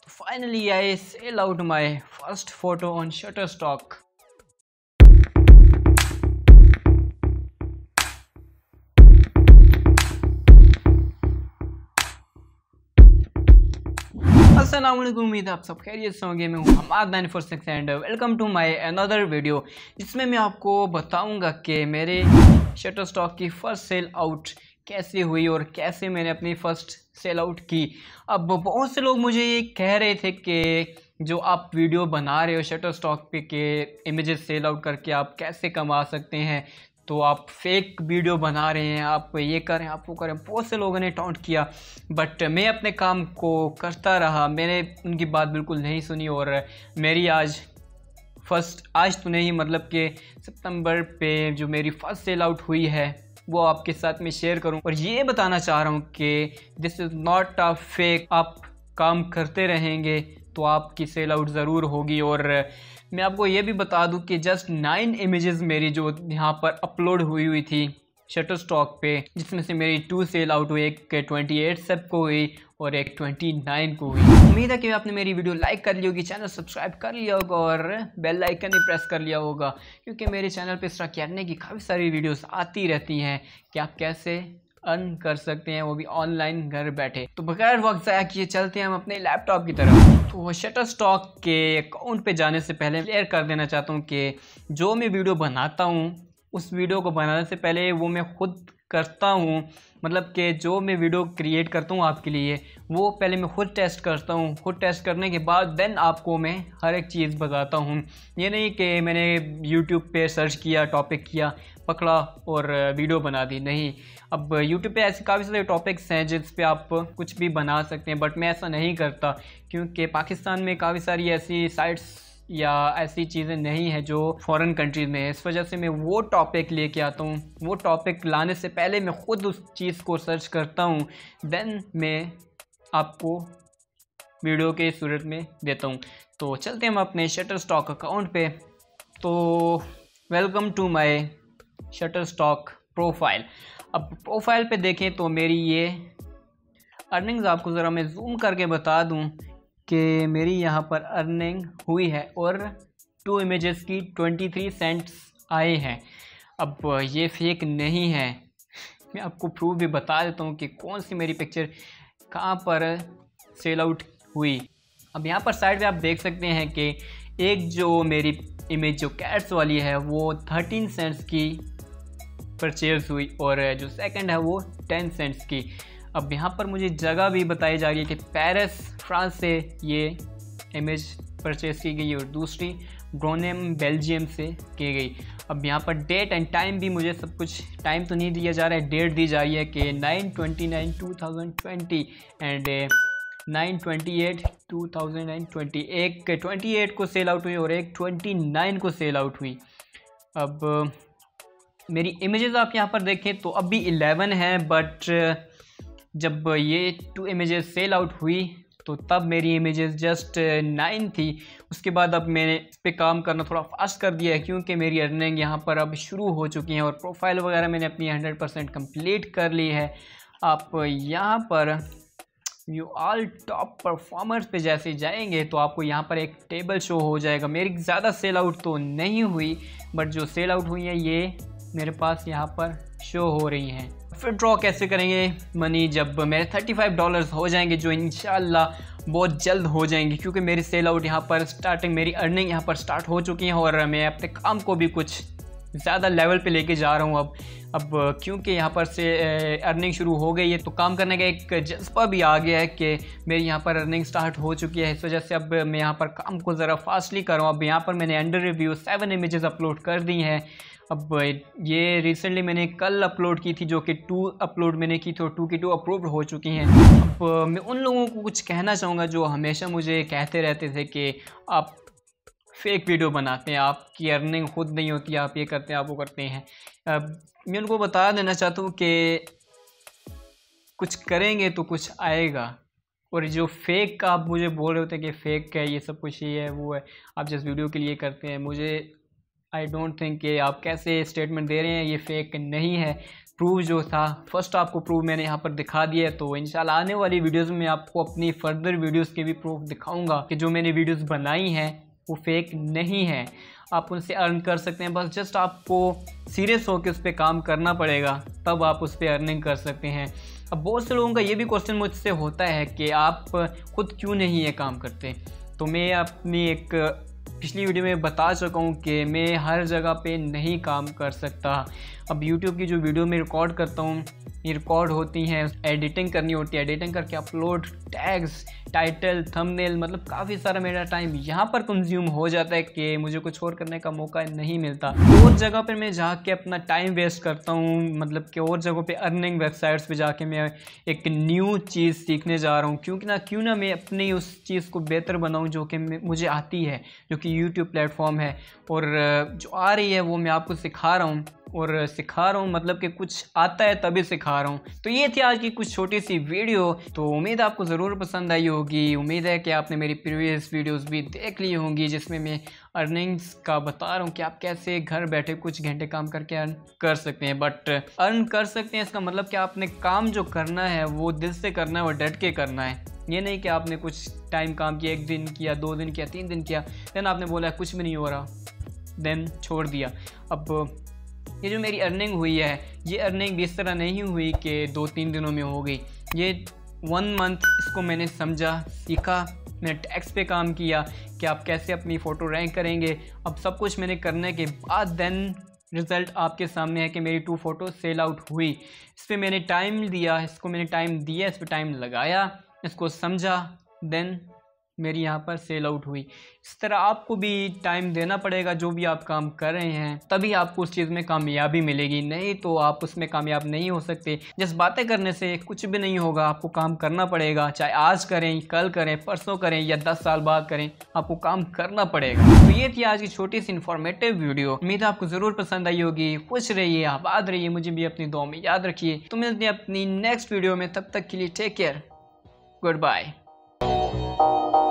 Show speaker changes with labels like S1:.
S1: Finally, I sell out my first photo on Shutterstock. अस्सलाम वालेकुम, उम्मीद है आप सब खैरियत से होंगे। मैं हूं Hamad 946 and welcome to my another video, जिसमें मैं आपको बताऊंगा कि मेरे शटरस्टॉक की फ़र्स्ट सेल आउट कैसे हुई और कैसे मैंने अपनी फ़र्स्ट सेल आउट की। अब बहुत से लोग मुझे ये कह रहे थे कि जो आप वीडियो बना रहे हो शटरस्टॉक पे के इमेजेस सेल आउट करके आप कैसे कमा सकते हैं, तो आप फेक वीडियो बना रहे हैं, आप ये करें आप वो करें। बहुत से लोगों ने टॉन्ट किया, बट मैं अपने काम को करता रहा। मैंने उनकी बात बिल्कुल नहीं सुनी और मेरी आज तो नहीं, मतलब कि सितंबर पे जो मेरी फर्स्ट सेल आउट हुई है वो आपके साथ में शेयर करूं और ये बताना चाह रहा हूं कि this is not a fake. आप काम करते रहेंगे तो आपकी सेल आउट ज़रूर होगी। और मैं आपको ये भी बता दूं कि जस्ट 9 इमेजेस मेरी जो यहाँ पर अपलोड हुई थी शटरस्टॉक पे, जिसमें से मेरी 2 सेल आउट हुई, एक 28 सब को हुई और एक 29 को हुई। उम्मीद है कि आपने मेरी वीडियो लाइक कर ली होगी, चैनल सब्सक्राइब कर लिया होगा और बेल आइकन भी प्रेस कर लिया होगा, क्योंकि मेरे चैनल पे इस तरह करने की काफ़ी सारी वीडियोस आती रहती हैं कि आप कैसे अर्न कर सकते हैं, वो भी ऑनलाइन घर बैठे। तो बगैर वक्त ज़ाया किए चलते हैं हम अपने लैपटॉप की तरफ। तो शटरस्टॉक के अकाउंट पे जाने से पहले क्लियर कर देना चाहता हूँ कि जो मैं वीडियो बनाता हूँ उस वीडियो को बनाने से पहले वो मैं खुद करता हूँ, मतलब कि जो मैं वीडियो क्रिएट करता हूँ आपके लिए वो पहले मैं खुद टेस्ट करता हूँ। खुद टेस्ट करने के बाद देन आपको मैं हर एक चीज़ बताता हूँ। ये नहीं कि मैंने यूट्यूब पे सर्च किया, टॉपिक किया, पकड़ा और वीडियो बना दी, नहीं। अब यूट्यूब पे ऐसे काफ़ी सारे टॉपिक्स हैं जिस पे आप कुछ भी बना सकते हैं, बट मैं ऐसा नहीं करता क्योंकि पाकिस्तान में काफ़ी सारी ऐसी साइट्स या ऐसी चीज़ें नहीं है जो फॉरेन कंट्रीज़ में है। इस वजह से मैं वो टॉपिक लेके आता हूँ। वो टॉपिक लाने से पहले मैं ख़ुद उस चीज़ को सर्च करता हूँ, देन मैं आपको वीडियो के सूरत में देता हूँ। तो चलते हैं हम अपने शटरस्टॉक अकाउंट पे। तो welcome to my Shutterstock profile. अब प्रोफाइल पे देखें तो मेरी ये अर्निंग्स आपको ज़रा मैं जूम करके बता दूँ कि मेरी यहाँ पर अर्निंग हुई है और 2 इमेजेस की 23 सेंट्स आए हैं। अब ये फेक नहीं है, मैं आपको प्रूफ भी बता देता हूँ कि कौन सी मेरी पिक्चर कहाँ पर सेल आउट हुई। अब यहाँ पर साइड पे आप देख सकते हैं कि एक जो मेरी इमेज जो कैट्स वाली है वो 13 सेंट्स की परचेज हुई और जो सेकंड है वो 10 सेंट्स की। अब यहाँ पर मुझे जगह भी बताई जा रही है कि पेरिस फ्रांस से ये इमेज परचेज़ की गई और दूसरी ग्रोनेम बेल्जियम से की गई। अब यहाँ पर डेट एंड टाइम भी मुझे सब कुछ, टाइम तो नहीं दिया जा रहा है, डेट दी जा रही है कि 9/29/2020 एंड 9/28/2020। एक 28 को सेल आउट हुई और एक 29 को सेल आउट हुई। अब मेरी इमेजेस आप यहाँ पर देखें तो अभी 11 हैं, बट जब ये 2 इमेजेस सेल आउट हुई तो तब मेरी इमेजेस जस्ट 9 थी। उसके बाद अब मैंने इस पर काम करना थोड़ा फास्ट कर दिया है क्योंकि मेरी अर्निंग यहाँ पर अब शुरू हो चुकी है और प्रोफाइल वगैरह मैंने अपनी 100% कंप्लीट कर ली है। आप यहाँ पर व्यू ऑल टॉप परफॉर्मर्स पे जैसे जाएंगे तो आपको यहाँ पर एक टेबल शो हो जाएगा। मेरी ज़्यादा सेल आउट तो नहीं हुई, बट जो सेल आउट हुई है ये मेरे पास यहाँ पर शो हो रही हैं। फिर ड्रॉ कैसे करेंगे मनी जब मेरे $35 हो जाएंगे, जो इंशाल्लाह बहुत जल्द हो जाएंगे, क्योंकि मेरी सेल आउट यहाँ पर स्टार्टिंग, मेरी अर्निंग यहाँ पर स्टार्ट हो चुकी है और मैं अपने काम को भी कुछ ज़्यादा लेवल पे लेके जा रहा हूँ अब क्योंकि यहाँ पर से अर्निंग शुरू हो गई है तो काम करने का एक जज्बा भी आ गया है कि मेरी यहाँ पर अर्निंग स्टार्ट हो चुकी है। इस वजह से अब मैं यहाँ पर काम को ज़रा फास्टली कर रहा हूँ। अब यहाँ पर मैंने अंडर रिव्यू 7 इमेजेस अपलोड कर दी हैं। अब ये रिसेंटली मैंने कल अपलोड की थी, जो कि 2 अपलोड मैंने की थी और 2 की 2 अपलोड हो चुकी हैं। अब मैं उन लोगों को कुछ कहना चाहूँगा जो हमेशा मुझे कहते रहते थे कि आप फेक वीडियो बनाते हैं, आपकी अर्निंग खुद नहीं होती, आप ये करते हैं, आप वो करते हैं। मैं उनको बता देना चाहता हूँ कि कुछ करेंगे तो कुछ आएगा। और जो फेक आप मुझे बोल रहे होते हैं कि फेक है, ये सब कुछ ये है वो है, आप जिस वीडियो के लिए करते हैं, मुझे आई डोंट थिंक कि आप कैसे स्टेटमेंट दे रहे हैं, ये फेक नहीं है। प्रूफ जो था, फर्स्ट आपको प्रूफ मैंने यहाँ पर दिखा दिया है। तो इंशाल्लाह आने वाली वीडियोस में आपको अपनी फर्दर वीडियोस के भी प्रूफ दिखाऊंगा कि जो मैंने वीडियोस बनाई हैं वो फेक नहीं है, आप उनसे अर्न कर सकते हैं। बस जस्ट आपको सीरियस होकर उस पर काम करना पड़ेगा, तब आप उस पर अर्निंग कर सकते हैं। अब बहुत से लोगों का ये भी क्वेश्चन मुझसे होता है कि आप खुद क्यों नहीं ये काम करते। तो मैं अपनी एक पिछली वीडियो में बता चुका हूँ कि मैं हर जगह पे नहीं काम कर सकता। अब YouTube की जो वीडियो में रिकॉर्ड करता हूँ, ये रिकॉर्ड होती हैं, एडिटिंग करनी होती है, एडिटिंग करके अपलोड, टैग्स, टाइटल, थंबनेल, मतलब काफ़ी सारा मेरा टाइम यहाँ पर कंज्यूम हो जाता है कि मुझे कुछ और करने का मौका नहीं मिलता। और जगह पर मैं जाके अपना टाइम वेस्ट करता हूँ, मतलब कि और जगहों पे अर्निंग वेबसाइट्स पे जाके मैं एक न्यू चीज़ सीखने जा रहा हूँ। क्यों ना मैं अपनी उस चीज़ को बेहतर बनाऊँ जो कि मुझे आती है, जो कि यूट्यूब प्लेटफॉर्म है, और जो आ रही है वो मैं आपको सिखा रहा हूँ। और सिखा रहा हूँ मतलब कि कुछ आता है तभी सिखा रहा हूँ। तो ये थी आज की कुछ छोटी सी वीडियो। तो उम्मीद है आपको ज़रूर पसंद आई होगी। उम्मीद है कि आपने मेरी प्रीवियस वीडियोस भी देख ली होंगी, जिसमें मैं अर्निंग्स का बता रहा हूँ कि आप कैसे घर बैठे कुछ घंटे काम करके अर्न कर सकते हैं। बट अर्न कर सकते हैं इसका मतलब कि आपने काम जो करना है वो दिल से करना है और डट के करना है। ये नहीं कि आपने कुछ टाइम काम किया, 1 दिन किया, 2 दिन किया, 3 दिन किया, देन आपने बोला कुछ भी नहीं हो रहा, देन छोड़ दिया। अब ये जो मेरी अर्निंग हुई है, ये अर्निंग भी इस तरह नहीं हुई कि 2-3 दिनों में हो गई। ये 1 मंथ इसको मैंने समझा, सीखा, मैंने टैक्स पे काम किया कि आप कैसे अपनी फ़ोटो रैंक करेंगे। अब सब कुछ मैंने करने के बाद देन रिज़ल्ट आपके सामने है कि मेरी 2 फ़ोटो सेल आउट हुई। इस पर मैंने टाइम दिया, इस पर टाइम लगाया, इसको समझा, देन मेरी यहाँ पर सेल आउट हुई। इस तरह आपको भी टाइम देना पड़ेगा जो भी आप काम कर रहे हैं, तभी आपको उस चीज़ में कामयाबी मिलेगी, नहीं तो आप उसमें कामयाब नहीं हो सकते। जिस बातें करने से कुछ भी नहीं होगा, आपको काम करना पड़ेगा, चाहे आज करें, कल करें, परसों करें या 10 साल बाद करें, आपको काम करना पड़ेगा। तो ये थी आज की छोटी सी इन्फॉर्मेटिव वीडियो। उम्मीद है आपको ज़रूर पसंद आई होगी। खुश रहिए, आबाद रहिए, मुझे भी अपनी दुआ में याद रखिए। तो मिलते हैं अपनी नेक्स्ट वीडियो में, तब तक के लिए टेक केयर, गुड बाय।